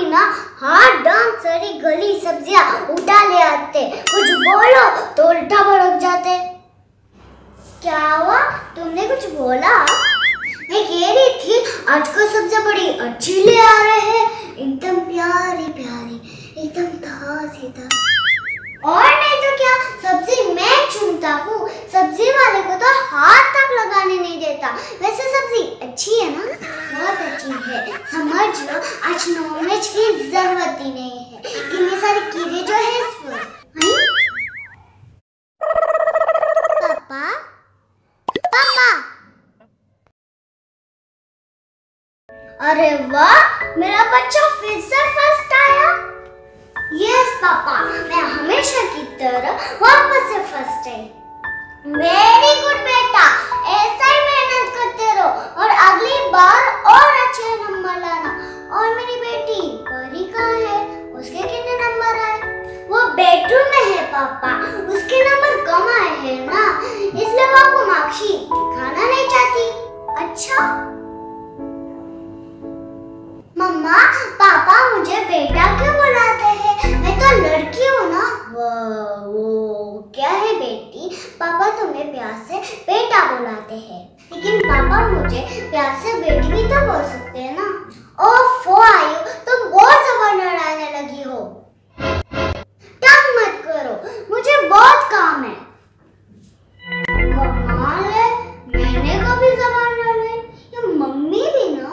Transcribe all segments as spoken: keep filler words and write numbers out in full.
Mummy ना हाथ dance सारी गली सब्जियां उठा ले आते, कुछ बोलो तो उल्टा भड़क जाते। क्या हुआ, तुमने कुछ बोला? मैं कह रही थी आजकल सब्जियां बड़ी अच्छी ले आ रहे हैं, एकदम प्यारी प्यारी, एकदम ताजी ताजी। और नहीं तो क्या, सब्जी मैं चुनता हूँ, सब्जी वाले को तो हाथ तक लगाने नहीं देता। वैसे सब्जी अच्छी है ना? बहुत अच्छी है, समझ लो आज नॉनवेज की जरूरत ही नहीं है, इतने सारे कीड़े जो है इसमें। पापा पापा, अरे वाह, मेरा बच्चा फिर से फर्स्ट आया। यस पापा, मैं हमेशा की तरह वापस से फर्स्ट आई। वेरी गुड बेटा, ऐसा ही मेहनत करते रहो और अगली बार और अच्छे नंबर लाना। और मेरी बेटी परी कहाँ है? उसके कितने नंबर आए? वो बेडरूम में है पापा, उसके नंबर कम आए हैं ना, इसलिए वो आपको मार्कशीट दिखाना नहीं चाहती। अच्छा मम्मा, पापा मुझे बेटा क्यों बुलाते हैं? मैं तो लड़की हूँ ना। वो, वो क्या है बेटी, पापा तुम्हें प्यार से बेटा बुलाते हैं, लेकिन पापा मुझे प्यार से बेटी भी तो बोल सकते हैं ना। ओफो आयु, तुम बहुत जबान लड़ाने लगी हो। तंग मत करो, मुझे बहुत काम है। कमाल है, मैंने कभी जबान लड़ाई? या मम्मी भी ना।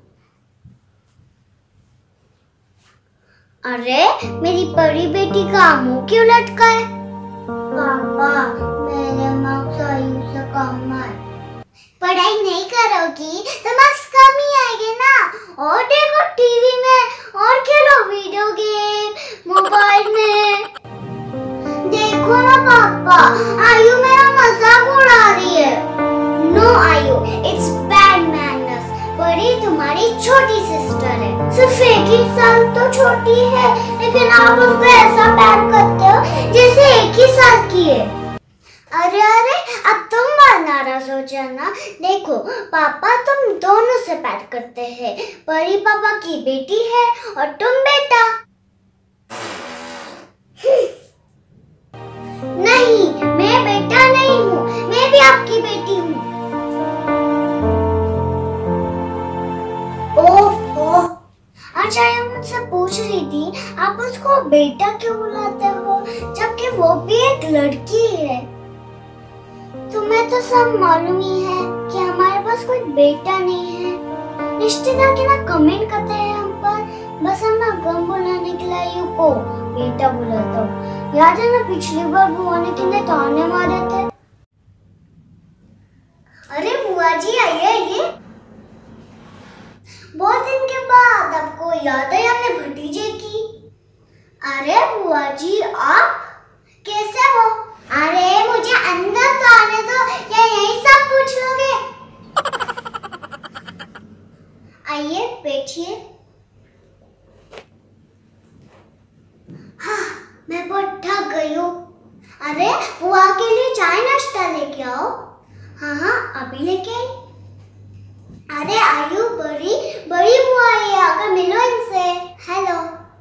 अरे मेरी परी बेटी का मुंह क्यों लटका है? पापा मेरे मार्क्स आयु से कम आए। पढ़ाई नहीं करोगी तो मार्क्स कम ही आएंगे ना। और देखो टीवी में और खेलो वीडियो गेम मोबाइल में। देखो ना पापा, आयु मेरा मजाक उड़ा रही है। नो आयु, इट्स बैड मैनर्स। परी तुम्हारी छोटी सिस्टर है, सिर्फ एक ही साल तो छोटी है, लेकिन आप उसको ऐसा प्यार करते हो जैसे एक ही साल की है। अरे अरे, अब तुम बात नाराज हो जाना। देखो पापा तुम दोनों से प्यार करते हैं, परी पापा की बेटी है और तुम बेटा। नहीं, मैं बेटा नहीं हूँ, मैं भी आपकी बेटी हूँ। ओफो, अच्छा ये मुझसे पूछ रही थी आप उसको बेटा क्यों बुलाते हो, जबकि वो भी एक लड़की है। तुम्हें तो सब मालूम ही है कि हमारे पास कोई बेटा नहीं है। रिश्तेदार के ना कमेंट करते हैं हम पर, बस हम ना गम बुलाने के लिए आयु को बेटा बुलाता हूँ। याद है ना पिछली बार बुआ ने कितने ताने मारे थे। अरे बुआ जी आइए आइए, बहुत दिन के बाद आपको याद है अपने भतीजे की। अरे बुआ जी आप कैसे हो? अरे मुझे अंदर तो आने दो, या यही सब पूछ लोगे? आइए बैठिए। हाँ, मैं बहुत थक गई हूँ। अरे बुआ के लिए चाय नाश्ता लेके आओ। हाँ हाँ अभी लेके आई। अरे आयु बड़ी बड़ी बुआ है, आकर मिलो इनसे। हेलो।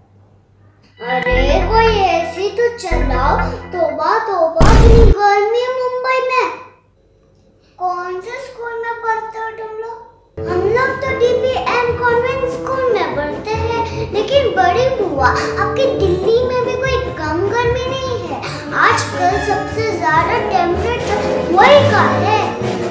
अरे कोई ऐसी तो चलाओ, तोबा तोबा कितनी गर्मी है मुंबई में। कौन से स्कूल में पढ़ते हो तुम लोग? हम लोग तो डीपीएम कॉन्वेंट स्कूल में पढ़ते हैं, लेकिन बड़ी बुआ आपकी दिल्ली में भी कोई कम गर्मी नहीं है। आजकल सबसे ज्यादा टेम्परेचर वही का है।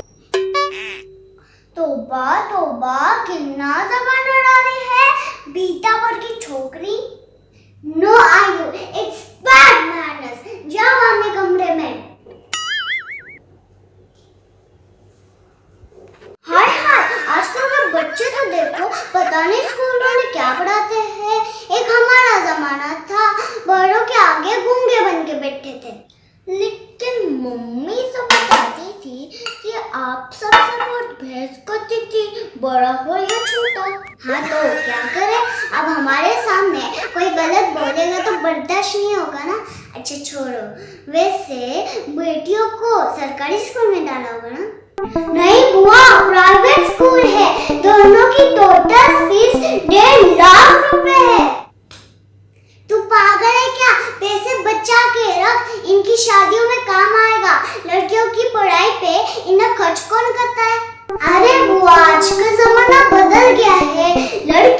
तोबा तोबा, कितना जबान लड़ा रही है बीता पर की छोकरी। नो आयु, इट्स बैड मैनर्स। जाओ अपने कमरे में। हाय हाय, आजकल के बच्चे तो देखो, पता नहीं स्कूल वाले क्या पढ़ाते हैं। एक हमारा जमाना था, बड़ों के आगे गूंगे बन के बैठे थे, लेकिन मम्मी तो बताती थी कि आप सबसे बहुत बहस करती थी, बड़ा हो या छोटा। हाँ तो क्या करें, अब हमारे सामने कोई गलत बोलेगा तो बर्दाश्त नहीं होगा ना। अच्छा छोड़ो, वैसे बेटियों को सरकारी स्कूल में डाला होगा ना? नहीं बुआ, प्राइवेट स्कूल है, दोनों की टोटल फीस डेढ़ लाख रुपए है।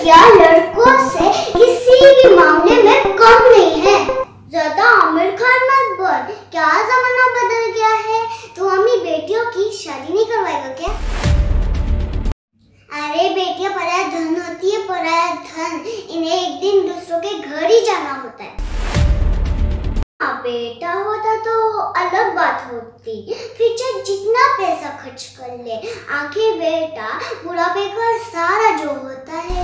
लड़कियां लड़कों से किसी भी मामले में कम नहीं है। ज्यादा आमिर खान मत बोल, क्या जमाना बदल गया है। तू अम्मी बेटियों की शादी नहीं करवाएगा क्या? अरे बेटियां पराया धन होती है, पराया धन। इन्हें एक दिन दूसरों के घर ही जाना होता है। हाँ बेटा होता तो अलग बात होती, फिर चाहे जितना पैसा खर्च कर ले, आखिर बेटा बुढ़ापे का सारा जो होता है।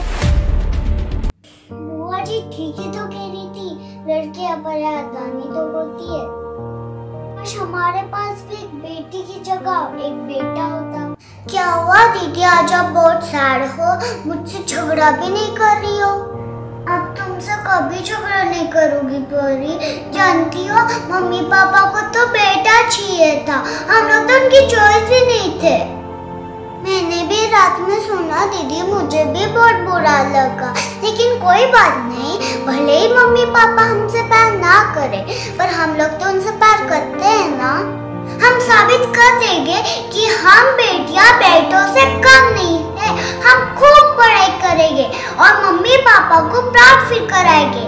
बुआ जी ठीक ही तो कह रही थी, लड़कियां पराया धन ही तो बोलती है। काश हमारे पास भी एक बेटी की जगह एक बेटा होता। क्या हुआ दीदी, आज आप बहुत सैड हो, मुझसे झगड़ा भी नहीं कर रही हो। अब तुमसे कभी झगड़ा नहीं करूंगी परी, जानती हो मम्मी पापा को तो बेटा चाहिए था, हम लोग तो उनकी चॉइस ही नहीं थे। मैंने भी रात में सुना दीदी, मुझे भी बहुत बुरा लगा, लेकिन कोई बात नहीं, भले ही मम्मी पापा हमसे प्यार ना करे, पर हम लोग तो उनसे प्यार करते हैं ना। हम साबित कर देंगे कि हम बेटियां बेटों से कम नहीं है। हम खूब पढ़ाई करेंगे और मम्मी पापा को प्राउड फील कराएंगे।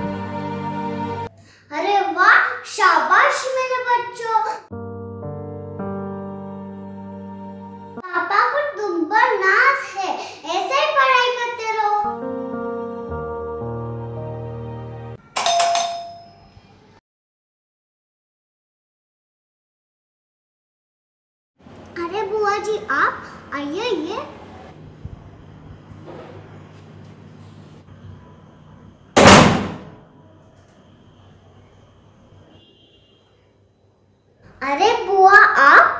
अरे वाह, शाबाश मेरे बच्चों। पापा को तुम पर नाज है, ऐसे ही पढ़ाई करते रहो। अरे बुआ जी आप आइए आइए। अरे बुआ आप,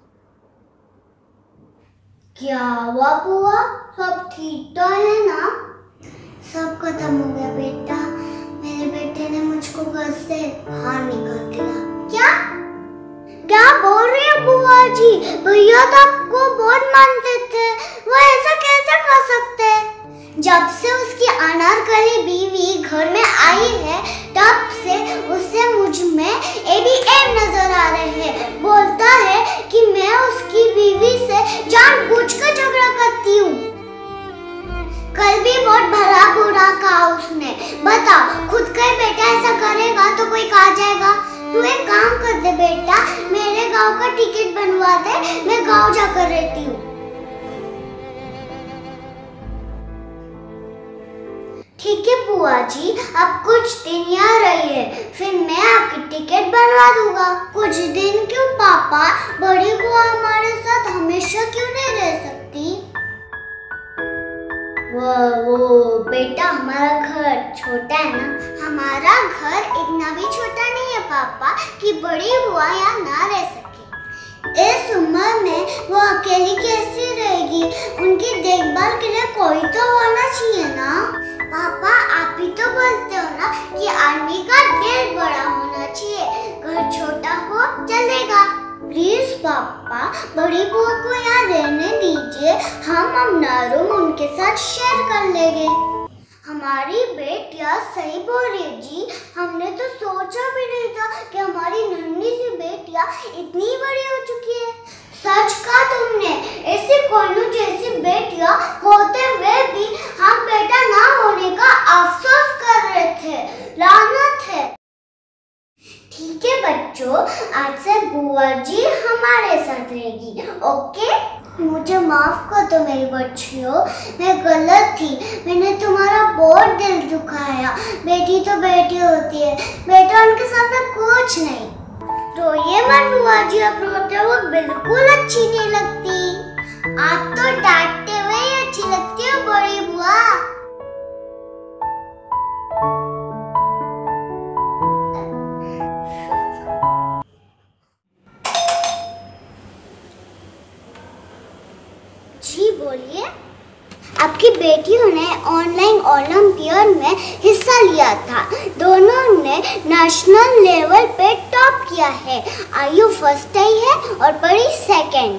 क्या हुआ बुआ, सब ठीक तो है ना? सब खत्म हो गया बेटा, मेरे बेटे ने मुझको घर से बाहर निकाल दिया। क्या क्या बोल रही है बुआ जी? भैया तो आपको बहुत मानते थे, वो ऐसा कैसे कर सकते हैं? जब से उसकी अनारकली बीवी घर में आई है, तब से उसे मुझ में ए बी एम नजर आ रहे हैं। बोलता है कि मैं उसकी बीवी से जानबूझकर झगड़ा करती हूँ। कल भी बहुत भला बुरा कहा उसने। बता, खुद का बेटा ऐसा करेगा तो कोई कहा जाएगा? तू एक काम कर दे बेटा, मेरे गांव का टिकट बनवा दे, मैं गांव जाकर रहती हूँ। ठीक है बुआ जी, अब कुछ दिन यहाँ रहिए, फिर मैं आपकी टिकट बनवा दूंगा। कुछ दिन क्यों पापा, बड़ी बुआ हमारे साथ हमेशा क्यों नहीं रह सकती? वो वो बेटा, हमारा घर छोटा है ना। हमारा घर इतना भी छोटा नहीं है पापा कि बड़ी बुआ यहाँ ना रह सके। इस उम्र में वो अकेली कैसे रहेगी? उनकी देखभाल के लिए कोई तो होना चाहिए ना। पापा आप ही तो बोलते हो ना कि आदमी का दिल बड़ा होना चाहिए, घर छोटा हो चलेगा। प्लीज पापा, बड़ी बुआ को यहाँ रहने दीजिए, हम अपना रूम उनके साथ शेयर कर लेंगे। हमारी बेटियां सही बोल रही है जी, हमने तो सोचा भी नहीं था कि हमारी नन्ही सी बेटियां इतनी बड़ी हो चुकी है। सच कहा तुमने, ऐसी कोनू जैसी बेटियां होते हुए भी हम बेटा ना होने का अफसोस कर रहे थे। लानत है। ठीक है बच्चों, आज से बुआ जी हमारे साथ रहेगी, ओके? मुझे माफ कर दो मेरी बच्चियों, मैं गलत थी, मैंने तुम्हारा बहुत दिल दुखाया। बेटी तो बेटी होती है, बेटा उनके सामने कुछ नहीं। रोइए मत बुआ जी, अब रोते हुए बिल्कुल अच्छी नहीं लगती। आप तो डांटते हुए ही अच्छी लगती हो बड़ी बुआ। जी बोलिए। आपकी बेटियों ने ऑनलाइन ओलंपियाड में हिस्सा लिया था, दोनों ने नेशनल लेवल पे टॉप किया है। आयु फर्स्ट आई है और बड़ी सेकंड।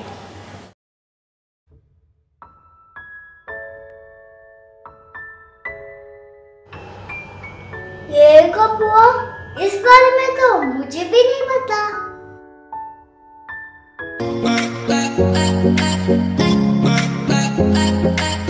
ये कब हुआ? इस बारे में तो मुझे भी नहीं पता। Bye.